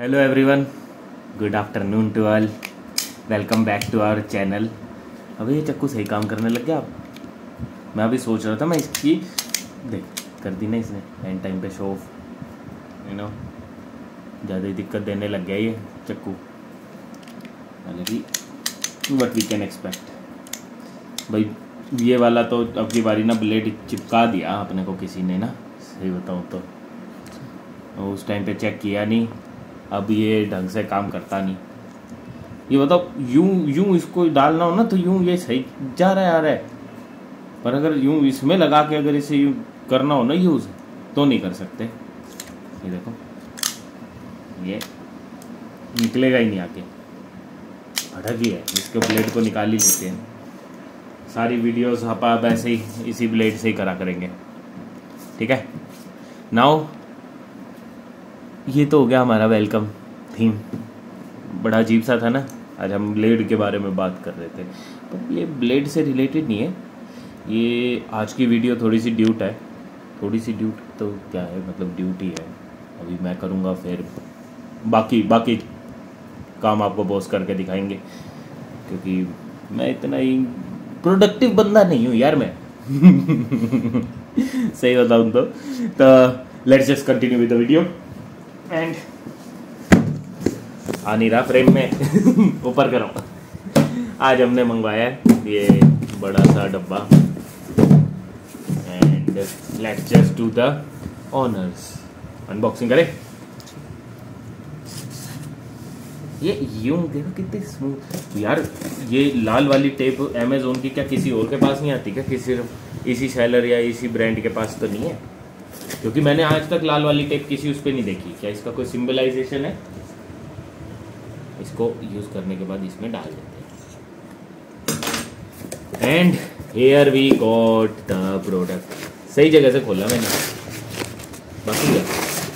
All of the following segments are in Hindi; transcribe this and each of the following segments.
Hello everyone, good afternoon to all, welcome back to our channel. अभी ये चक्कू सही काम करने लग गया। मैं अभी सोच रहा था मैं इसकी देख कर दी ना इसने एंड टाइम पे शो ऑफ, यू नो, ज़्यादा ही दिक्कत देने लग गया ये चक्कू। हालांकि व्हाट वी कैन एक्सपेक्ट भाई, ये वाला तो अब की बारी ना ब्लेड चिपका दिया अपने को किसी ने ना, सही बताऊँ तो उस टाइम पे चेक किया नहीं, अब ये ढंग से काम करता नहीं। ये बताओ यूं इसको डालना हो ना तो यूं ये सही जा रहा है आ रहा है, पर अगर यूं इसमें लगा के अगर इसे यूं करना हो ना यूज़ तो नहीं कर सकते। ये देखो ये निकलेगा ही नहीं आके, भड़क ही है। इसके ब्लेड को निकाल ही लेते हैं। सारी वीडियोस आप ऐसे ही इसी ब्लेड से ही करा करेंगे, ठीक है। नाउ ये तो हो गया हमारा वेलकम थीम। बड़ा अजीब सा था ना, आज हम ब्लेड के बारे में बात कर रहे थे, पर ये ब्लेड से रिलेटेड नहीं है। ये आज की वीडियो थोड़ी सी ड्यूट है, थोड़ी सी ड्यूट तो क्या है, मतलब ड्यूटी है। अभी मैं करूँगा, फिर बाकी काम आपको बॉस करके दिखाएंगे, क्योंकि मैं इतना ही प्रोडक्टिव बंदा नहीं हूँ यार मैं। सही बताऊँ तो let's just continue with the video. And आ नहीं रहा फ्रेम में ऊपर करो। आज हमने मंगवाया है ये बड़ा सा डब्बा, and let's just do the honours. Unboxing करें। ये यूं देखो कितनी स्मूथ यार। ये लाल वाली टेप अमेजोन की क्या किसी और के पास नहीं आती क्या? किसी इसी सेलर या इसी ब्रांड के पास तो नहीं है, क्योंकि मैंने आज तक लाल वाली टेप किसी उस पर नहीं देखी। क्या इसका कोई सिंबलाइजेशन है? इसको यूज करने के बाद इसमें डाल देते हैं। And here we got the product. सही जगह से खोला मैंने, बाकी क्या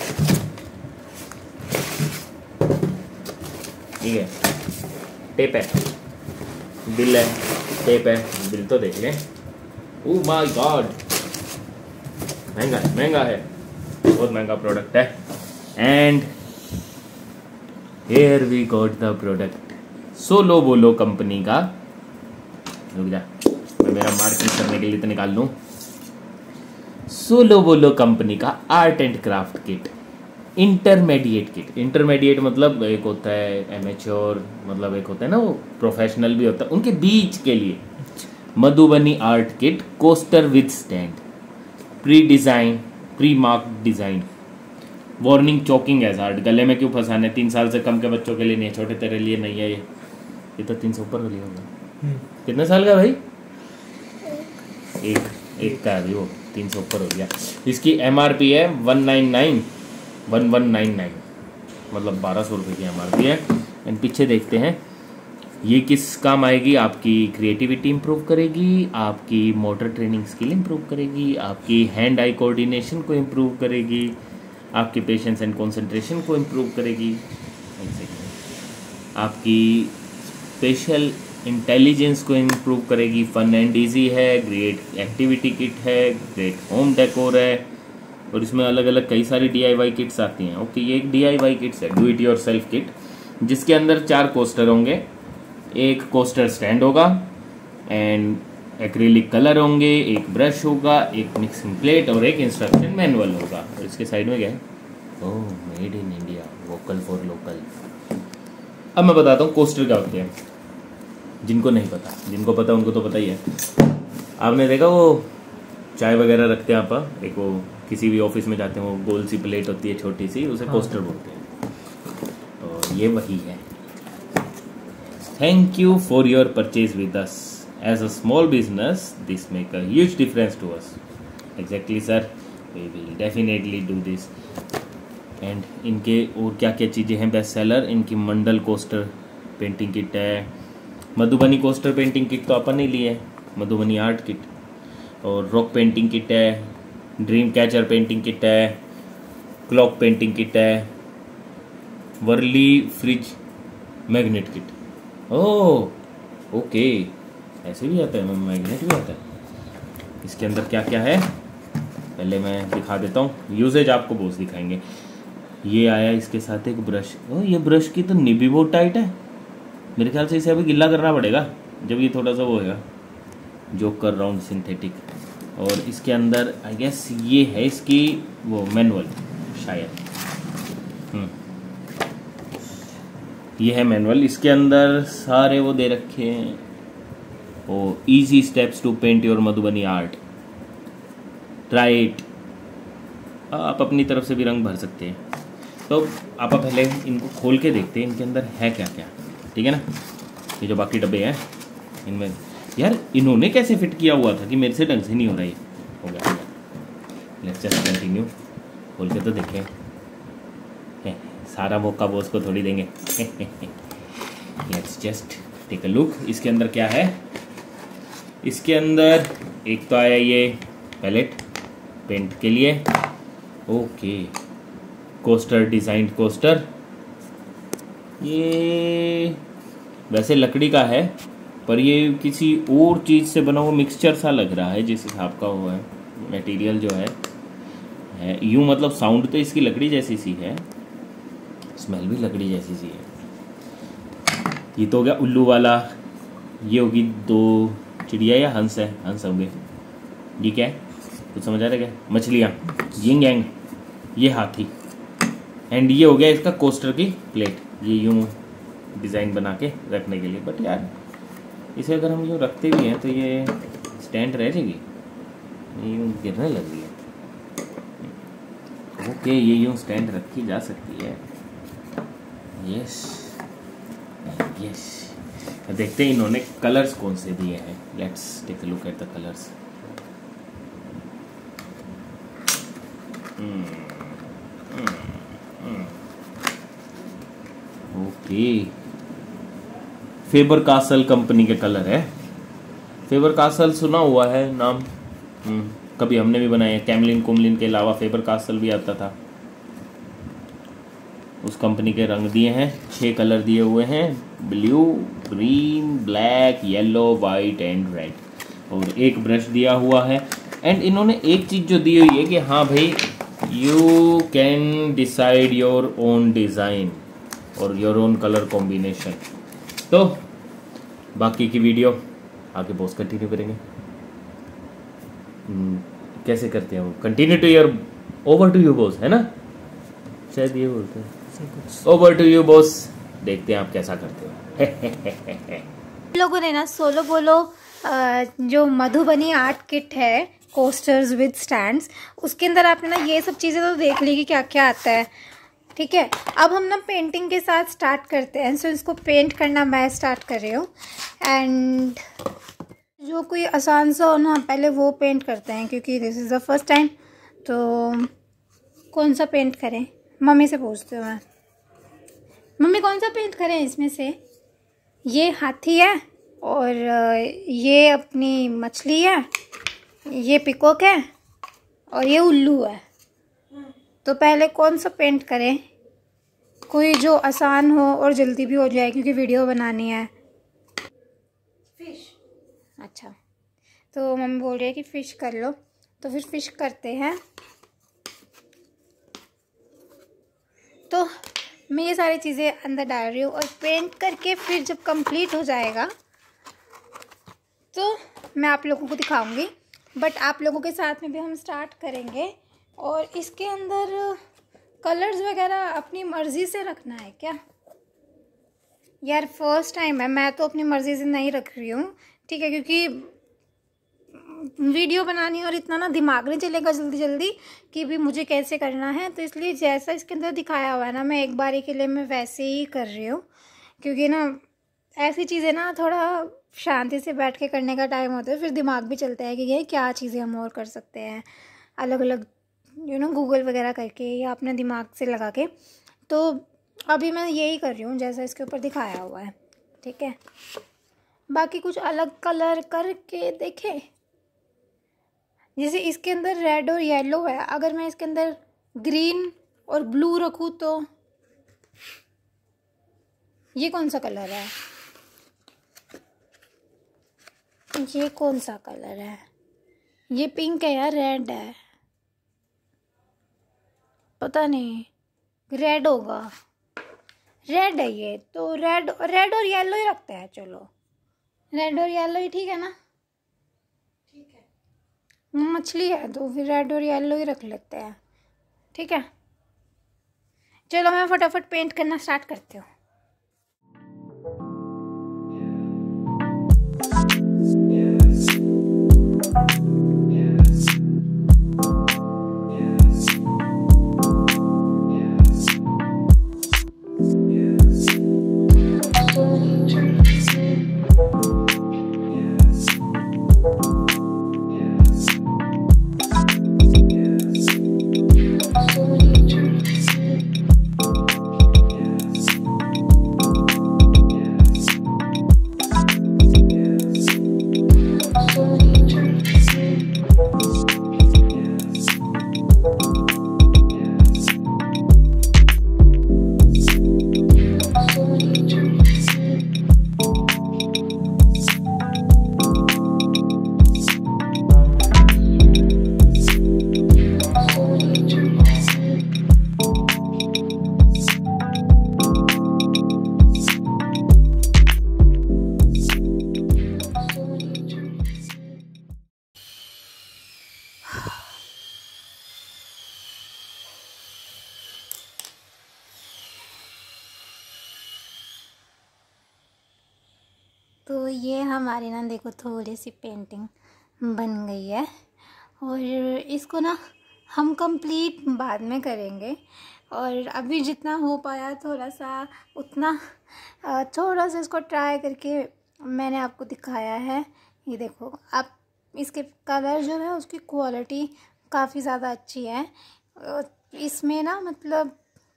ठीक है। टेप है, बिल है, टेप है, बिल तो देख लें। ओह माय गॉड, महंगा है, बहुत महंगा प्रोडक्ट है। And here we got the product. Solo Bolo company का, रुक जा मैं मेरा मार्किंग करने के लिए तो निकाल लूँ। सोलो बोलो कंपनी का art and craft kit, intermediate kit. Intermediate मतलब एक होता है एमेच्योर, मतलब एक होता है ना वो प्रोफेशनल भी होता है, उनके बीच के लिए Madhubani art kit, coaster with stand, pre mark design, warning choking hazard. गले में क्यों फंसाने, 3 साल से कम के बच्चों के लिए नहीं है, छोटे तेरे लिए नहीं है ये तो 300 ऊपर वाली होगा। कितने साल का भाई? एक का है अभी, वो 300 ऊपर हो गया। इसकी MRP है 1199, मतलब 1200 रुपये की MRP है। एंड पीछे देखते हैं ये किस काम आएगी। आपकी क्रिएटिविटी इंप्रूव करेगी, आपकी मोटर ट्रेनिंग स्किल इंप्रूव करेगी, आपकी हैंड आई कोऑर्डिनेशन को इंप्रूव करेगी, आपकी पेशेंस एंड कंसंट्रेशन को इंप्रूव करेगी, आपकी स्पेशल इंटेलिजेंस को इंप्रूव करेगी। फन एंड ईजी है, ग्रेट एक्टिविटी किट है, ग्रेट होम डेकोर है, और इसमें अलग अलग कई सारी DIY किट्स आती हैं। ओके, ये एक DIY किट्स है, do it yourself kit, जिसके अंदर 4 कोस्टर होंगे, एक कोस्टर स्टैंड होगा, एंड एक्रिलिक कलर होंगे, एक ब्रश होगा, एक मिक्सिंग प्लेट और एक इंस्ट्रक्शन मैनुअल होगा। और इसके साइड में क्या है? Oh, made in India, vocal for local. अब मैं बताता हूँ कोस्टर क्या होते हैं, जिनको नहीं पता, जिनको पता उनको तो पता ही है। आपने देखा वो चाय वगैरह रखते हैं आप, एक वो किसी भी ऑफिस में जाते हैं, वो गोल सी प्लेट होती है छोटी सी, उसे कोस्टर बोलते हैं। तो ये वही है। Thank you for your purchase with us. As a small business, this make a huge difference to us. Exactly, sir. We will definitely do this. And इनके और क्या क्या चीज़ें हैं बेस्ट सेलर, इनकी मंडल कोस्टर पेंटिंग किट है, मधुबनी कोस्टर पेंटिंग किट तो अपन ने ली है, मधुबनी आर्ट किट, और रॉक पेंटिंग किट है, ड्रीम कैचर पेंटिंग किट है, क्लॉक पेंटिंग किट है, Warli fridge magnet kit. Oh okay, ऐसे भी आता है, मैग्नेट भी आता है। इसके अंदर क्या क्या है पहले मैं दिखा देता हूँ, यूजेज आपको बहुत दिखाएंगे। ये आया इसके साथ एक ब्रश। ये ब्रश की तो निब भी बहुत टाइट है, मेरे ख्याल से इसे अभी गिल्ला करना पड़ेगा जब ये थोड़ा सा वो होएगा। Joker round synthetic. और इसके अंदर आई गेस ये है इसकी वो मैनुअल शायद। ये है मैनुअल, इसके अंदर सारे वो दे रखे हैं, oh easy steps to paint your Madhubani art, try it. आप अपनी तरफ से भी रंग भर सकते हैं। तो आप पहले इनको खोल के देखते हैं इनके अंदर है क्या क्या, ठीक है ना। ये जो बाकी डब्बे हैं इनमें यार इन्होंने कैसे फिट किया हुआ था कि मेरे से ढंग से नहीं हो रहा। ये हो गया। Let's just continue. खोल के तो देखें, सारा मौका बॉस को थोड़ी देंगे। Let's just take a look. इसके अंदर क्या है, इसके अंदर एक तो आया ये पैलेट पेंट के लिए, ओके, कोस्टर, डिजाइंड कोस्टर। ये वैसे लकड़ी का है पर ये किसी और चीज़ से बना हुआ मिक्सचर सा लग रहा है जिस हिसाब का वो है मटेरियल जो है यूँ मतलब साउंड तो इसकी लकड़ी जैसी सी है, स्मेल भी लकड़ी जैसी सी है। ये तो हो गया उल्लू वाला। ये होगी दो चिड़िया या हंस है, हंस होंगे। ये क्या है कुछ समझ आ रहा है क्या, मछलियाँ, यिंग यांग। ये हाथी। एंड ये हो गया इसका कोस्टर की प्लेट, ये यूँ डिज़ाइन बना के रखने के लिए। बट यार इसे अगर हम यूँ रखते भी हैं तो ये स्टैंड रह जाएगी, ये यूँ गिरने लग रही है। ओके, ये यूँ स्टैंड रखी जा सकती है। Yes yes. देखते हैं इन्होंने कलर्स कौन से दिए हैं। Let's take a look at the colours. Okay, Faber Castell company के कलर है। फेबर कासल सुना हुआ है नाम, कभी हमने भी बनाए हैं। कैमलिन कुमलिन के अलावा फेबर कासल भी आता था, उस कंपनी के रंग दिए हैं। 6 कलर दिए हुए हैं, blue, green, black, yellow, white and red. और एक ब्रश दिया हुआ है। एंड इन्होंने एक चीज़ जो दी हुई है कि हाँ भाई you can decide your own design और योर ओन कलर कॉम्बिनेशन। तो बाकी की वीडियो आगे बॉस कंटिन्यू करेंगे। कैसे करते हैं वो, continue to your, over to you boss, है ना, शायद ये बोलते हैं। ओवर टू यू बॉस, देखते हैं आप कैसा करते हो। लोगों ने ना सोलो बोलो जो मधुबनी आर्ट किट है, कोस्टर्स विद स्टैंड्स, उसके अंदर आपने ना ये सब चीज़ें तो देख ली कि क्या क्या आता है। ठीक है, अब हम ना पेंटिंग के साथ स्टार्ट करते हैं। सो इसको पेंट करना मैं स्टार्ट कर रही हूँ। एंड जो कोई आसान सा हो ना पहले वो पेंट करते हैं, क्योंकि this is the first time. तो कौन सा पेंट करें, मम्मी से पूछती हूँ मैं। मम्मी कौन सा पेंट करें इसमें से? ये हाथी है और ये अपनी मछली है, ये पिकॉक है और ये उल्लू है। तो पहले कौन सा पेंट करें, कोई जो आसान हो और जल्दी भी हो जाए क्योंकि वीडियो बनानी है। फिश। अच्छा, तो मम्मी बोल रही है कि फ़िश कर लो, तो फिर फ़िश करते हैं। तो मैं ये सारी चीज़ें अंदर डाल रही हूँ और पेंट करके फिर जब कंप्लीट हो जाएगा तो मैं आप लोगों को दिखाऊंगी। बट आप लोगों के साथ में भी हम स्टार्ट करेंगे। और इसके अंदर कलर्स वगैरह अपनी मर्ज़ी से रखना है क्या यार? फर्स्ट टाइम है, मैं तो अपनी मर्ज़ी से नहीं रख रही हूँ, ठीक है, क्योंकि वीडियो बनानी और इतना ना दिमाग नहीं चलेगा जल्दी जल्दी कि भी मुझे कैसे करना है। तो इसलिए जैसा इसके अंदर दिखाया हुआ है ना, मैं एक बारी के लिए मैं वैसे ही कर रही हूँ। क्योंकि ना ऐसी चीज़ें ना थोड़ा शांति से बैठ के करने का टाइम होता है, फिर दिमाग भी चलता है कि ये क्या चीज़ें हम और कर सकते हैं, अलग अलग गूगल वगैरह करके या अपने दिमाग से लगा के। तो अभी मैं यही कर रही हूँ जैसा इसके ऊपर दिखाया हुआ है, ठीक है। बाकी कुछ अलग कलर करके देखें, जैसे इसके अंदर रेड और येलो है, अगर मैं इसके अंदर ग्रीन और ब्लू रखूँ तो ये कौन सा कलर है? ये कौन सा कलर है? ये पिंक है या रेड है, पता नहीं। रेड होगा, रेड है ये तो, रेड रेड और येलो ही रखते हैं। चलो रेड और येलो ही ठीक है ना? ठीक है, मछली है तो फिर रेड और येलो ही रख लेते हैं, ठीक है। चलो मैं फटाफट पेंट करना स्टार्ट करती हूँ। तो ये हमारी ना देखो थोड़ी सी पेंटिंग बन गई है, और इसको ना हम कंप्लीट बाद में करेंगे। और अभी जितना हो पाया थोड़ा सा उतना थोड़ा सा इसको ट्राई करके मैंने आपको दिखाया है। ये देखो, आप इसके कलर जो है उसकी क्वालिटी काफ़ी ज़्यादा अच्छी है। इसमें ना मतलब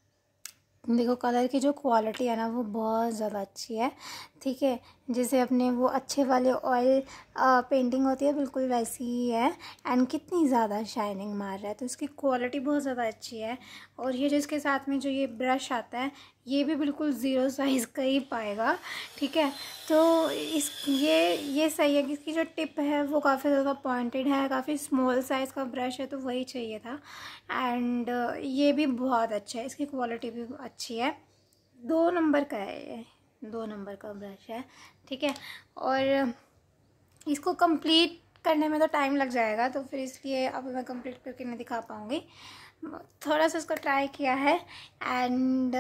देखो कलर की जो क्वालिटी है ना वो बहुत ज़्यादा अच्छी है, ठीक है। जैसे अपने वो अच्छे वाले ऑयल पेंटिंग होती है बिल्कुल वैसी ही है, एंड कितनी ज़्यादा शाइनिंग मार रहा है, तो इसकी क्वालिटी बहुत ज़्यादा अच्छी है। और ये जो इसके साथ में जो ये ब्रश आता है ये भी बिल्कुल ज़ीरो साइज़ का ही पाएगा, ठीक है। तो ये सही है कि इसकी जो टिप है वो काफ़ी ज़्यादा पॉइंटेड है, काफ़ी स्मॉल साइज़ का ब्रश है तो वही चाहिए था। एंड ये भी बहुत अच्छा है, इसकी क्वालिटी भी अच्छी है। 2 नंबर का है ये, 2 नंबर का ब्रश है, ठीक है। और इसको कंप्लीट करने में तो टाइम लग जाएगा, तो फिर इसलिए अब मैं कंप्लीट करके नहीं दिखा पाऊँगी। थोड़ा सा इसको ट्राई किया है, एंड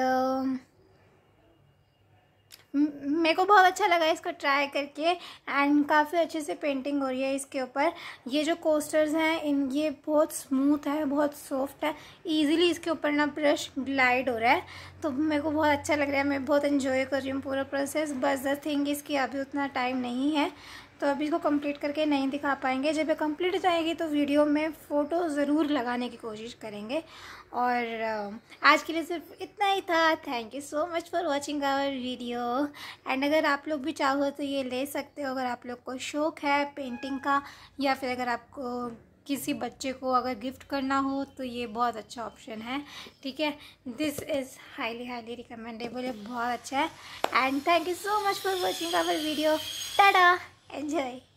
मेरे को बहुत अच्छा लगा इसको ट्राई करके, एंड काफ़ी अच्छे से पेंटिंग हो रही है इसके ऊपर। ये जो कोस्टर्स हैं ये बहुत स्मूथ है, बहुत सॉफ्ट है, इजीली इसके ऊपर ना ब्रश ग्लाइड हो रहा है, तो मेरे को बहुत अच्छा लग रहा है। मैं बहुत एंजॉय कर रही हूँ पूरा प्रोसेस। बस द थिंग इसकी अभी उतना टाइम नहीं है, तो अभी इसको कंप्लीट करके नहीं दिखा पाएंगे। जब ये कंप्लीट हो जाएगी तो वीडियो में फ़ोटो ज़रूर लगाने की कोशिश करेंगे। और आज के लिए सिर्फ इतना ही था। Thank you so much for watching our video. And अगर आप लोग भी चाहो तो ये ले सकते हो, अगर आप लोग को शौक़ है पेंटिंग का, या फिर अगर आपको किसी बच्चे को अगर गिफ्ट करना हो तो ये बहुत अच्छा ऑप्शन है, ठीक है। दिस इज़ हाईली रिकमेंडेबल, बहुत अच्छा है। And thank you so much for watching our video. Tata, enjoy.